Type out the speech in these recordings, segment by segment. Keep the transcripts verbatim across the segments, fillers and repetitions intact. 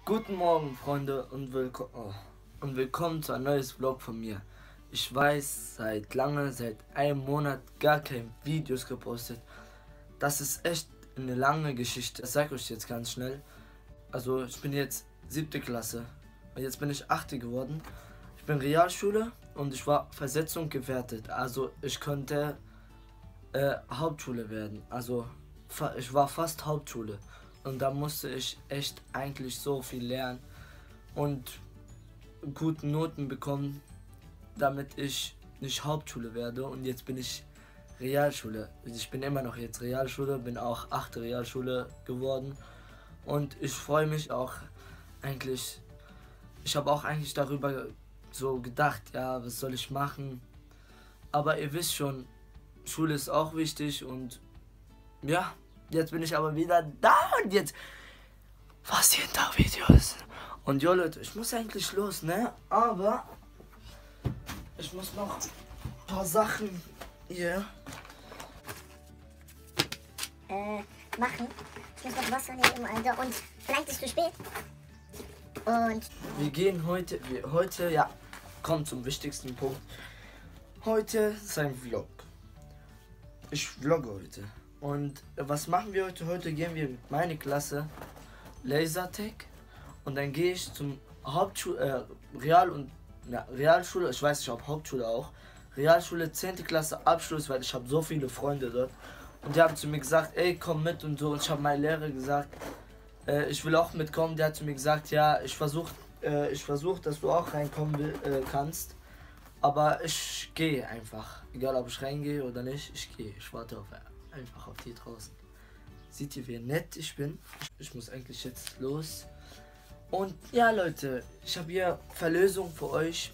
Guten Morgen, Freunde, und, willko oh, und willkommen zu einem neuen Vlog von mir. Ich weiß, seit lange, seit einem Monat gar keine Videos gepostet. Das ist echt eine lange Geschichte. Das sage ich euch jetzt ganz schnell. Also ich bin jetzt siebte Klasse und jetzt bin ich achte geworden. Ich bin Realschule und ich war Versetzung gewertet. Also ich konnte äh, Hauptschule werden. Also ich war fast Hauptschule. Und da musste ich echt eigentlich so viel lernen und gute Noten bekommen, damit ich nicht Hauptschule werde. Und jetzt bin ich Realschule. Ich bin immer noch jetzt Realschule, bin auch achte Realschule geworden. Und ich freue mich auch eigentlich, ich habe auch eigentlich darüber so gedacht, ja, was soll ich machen. Aber ihr wisst schon, Schule ist auch wichtig und ja. Jetzt bin ich aber wieder da und jetzt fast jeden Tag Videos. Und jo Leute, ich muss eigentlich los, ne? Aber ich muss noch ein paar Sachen hier äh, machen. Ich muss noch Wasser nehmen, Alter. Und vielleicht ist es zu spät. Und wir gehen heute, wir, heute, ja, kommt zum wichtigsten Punkt. Heute ist ein Vlog. Ich vlogge heute. Und was machen wir heute? Heute gehen wir mit meiner Klasse Lasertech und dann gehe ich zum Hauptschule, äh, Real und ja, Realschule, ich weiß nicht, ob Hauptschule auch, Realschule zehnte Klasse Abschluss, weil ich habe so viele Freunde dort und die haben zu mir gesagt, ey, komm mit und so. Und ich habe meiner Lehrer gesagt, äh, ich will auch mitkommen. Der hat zu mir gesagt, ja, ich versuche, äh, ich versuche, dass du auch reinkommen will, äh, kannst, aber ich gehe einfach, egal ob ich reingehe oder nicht, ich gehe, ich warte auf einfach auf die draußen. Seht ihr, wie nett ich bin? Ich muss eigentlich jetzt los. Und ja, Leute, ich habe hier Verlösung für euch.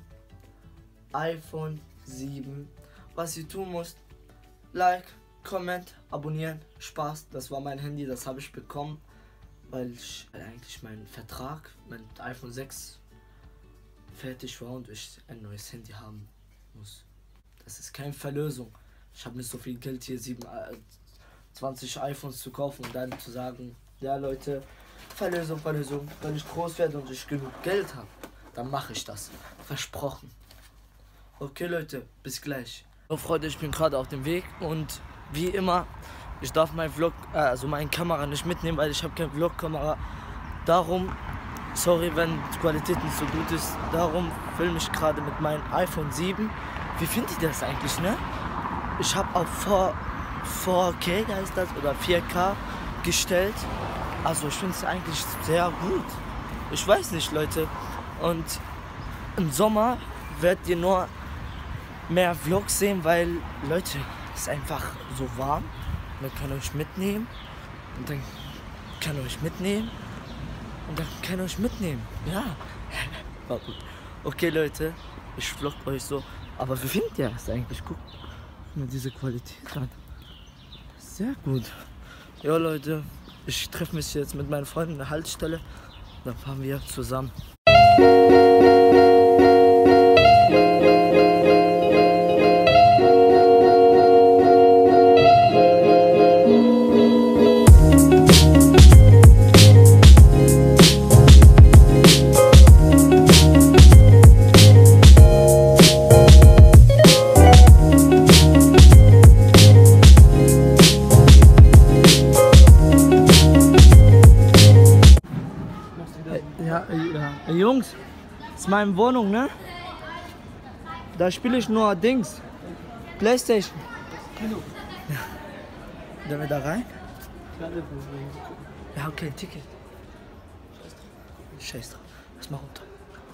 iPhone sieben. Was ihr tun müsst: Like, Comment, abonnieren, Spaß. Das war mein Handy, das habe ich bekommen, weil ich weil eigentlich mein Vertrag, mein iPhone sechs fertig war und ich ein neues Handy haben muss. Das ist keine Verlösung. Ich habe nicht so viel Geld hier, sieben, zwanzig iPhones zu kaufen und dann zu sagen, ja Leute, Verlösung, Verlösung, wenn ich groß werde und ich genug Geld habe, dann mache ich das. Versprochen. Okay Leute, bis gleich. So Freunde, ich bin gerade auf dem Weg und wie immer, ich darf mein Vlog, also meine Kamera nicht mitnehmen, weil ich habe keine Vlog-Kamera. Darum, sorry, wenn die Qualität nicht so gut ist, darum filme ich gerade mit meinem iPhone sieben. Wie findet ihr das eigentlich, ne? Ich habe auf vier K heißt das oder vier K gestellt. Also ich finde es eigentlich sehr gut. Ich weiß nicht, Leute. Und im Sommer werdet ihr nur mehr Vlogs sehen, weil, Leute, es ist einfach so warm. Man kann euch mitnehmen und dann kann euch mitnehmen und dann kann euch mitnehmen. Ja, war gut. Okay, Leute, ich vlog euch so. Aber wie findet ihr das eigentlich? Guckt mal diese Qualität an. Sehr gut. Ja Leute, ich treffe mich jetzt mit meinen Freunden in der Haltestelle. Dann fahren wir zusammen. Ja, ja, Jungs, das ist meine Wohnung, ne? Da spiele ich nur Dings. Playstation. Ja. Sollen wir da rein? Ja, okay, Ticket. Scheiß drauf. Lass mal runter.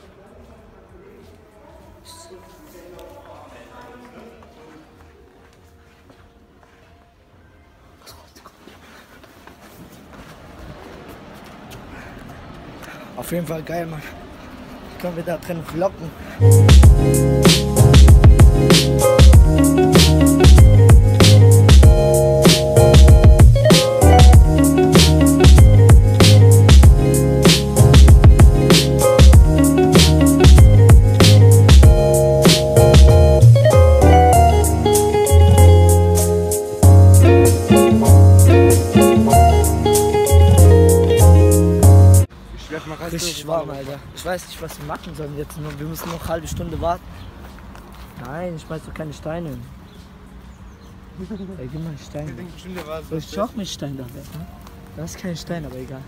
Auf jeden Fall geil, Mann. Können wir da drin vloggen. Schlepp mal rein. Richtig warm, Alter. Ich weiß nicht, was wir machen sollen jetzt. Nur, wir müssen noch eine halbe Stunde warten. Nein, ich schmeiß doch keine Steine. Ey, gib mal einen Stein. Soll ich auch mit Stein da weg, ne? Das ist kein Stein, aber egal.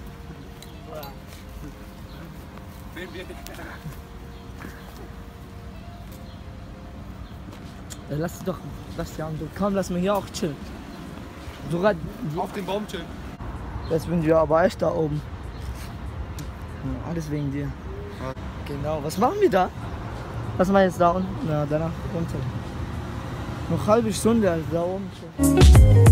Ja, lass doch, lass die Arme. Komm, lass mich hier auch chillen. Sogar auf dem Baum chillen. Jetzt sind wir aber echt da oben. Ja, alles wegen dir. Was? Genau, was machen wir da? Was machen wir jetzt da unten? Na, danach runter. Noch eine halbe Stunde, also da oben schon.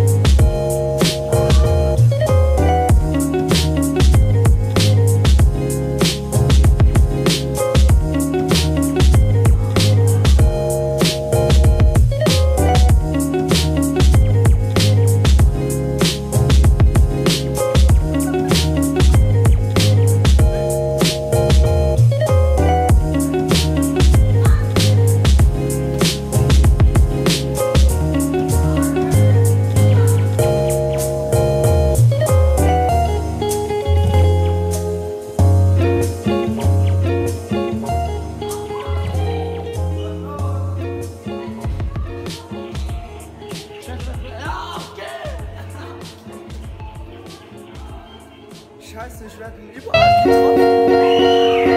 Scheiße, ich werde überall getroffen.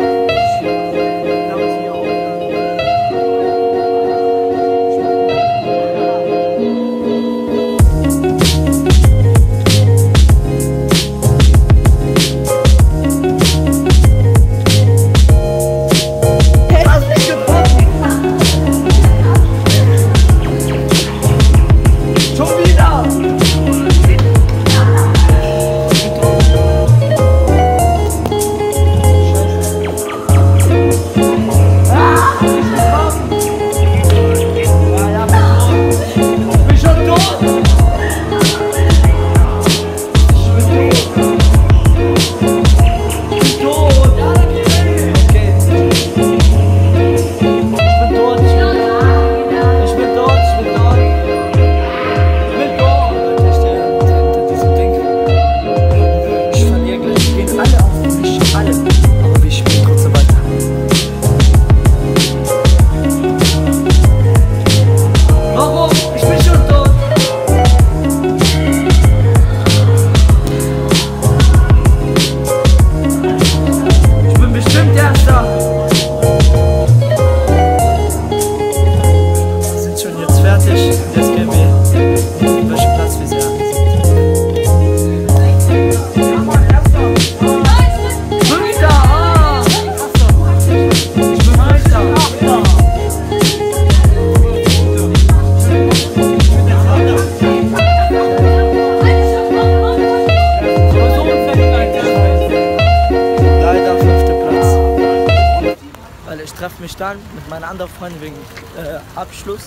Ich treffe mich dann mit meiner anderen Freundin wegen äh, Abschluss.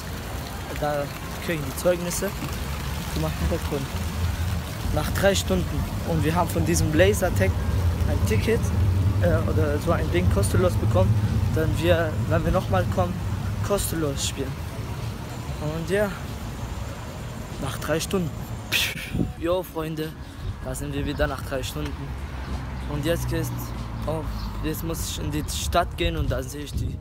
Da kriege ich die Zeugnisse. Du machst Hintergrund. Nach drei Stunden. Und wir haben von diesem Lasertag ein Ticket äh, oder so ein Ding kostenlos bekommen. Dann wir, wenn wir nochmal kommen, kostenlos spielen. Und ja, nach drei Stunden. Jo Freunde, da sind wir wieder nach drei Stunden. Und jetzt geht's. Oh, jetzt muss ich in die Stadt gehen und da sehe ich die.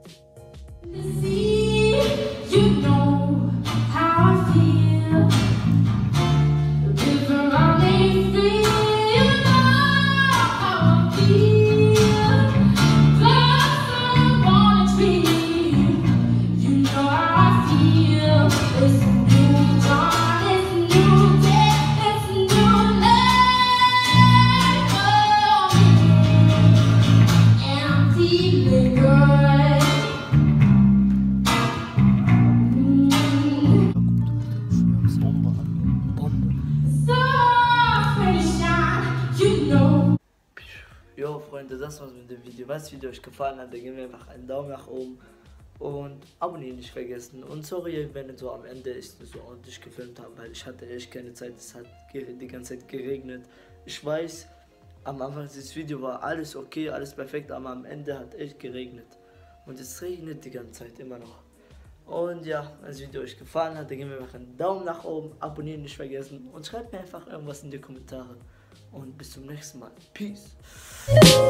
Jo Freunde, das war's mit dem Video. Wenn das Video euch gefallen hat, dann gebt mir einfach einen Daumen nach oben und abonnieren nicht vergessen. Und sorry, wenn so am Ende ich so ordentlich gefilmt habe, weil ich hatte echt keine Zeit. Es hat die ganze Zeit geregnet. Ich weiß, am Anfang dieses Video war alles okay, alles perfekt, aber am Ende hat echt geregnet. Und es regnet die ganze Zeit immer noch. Und ja, wenn das Video euch gefallen hat, dann gebt mir einfach einen Daumen nach oben, abonnieren nicht vergessen und schreibt mir einfach irgendwas in die Kommentare. und bis zum nächsten Mal. Peace.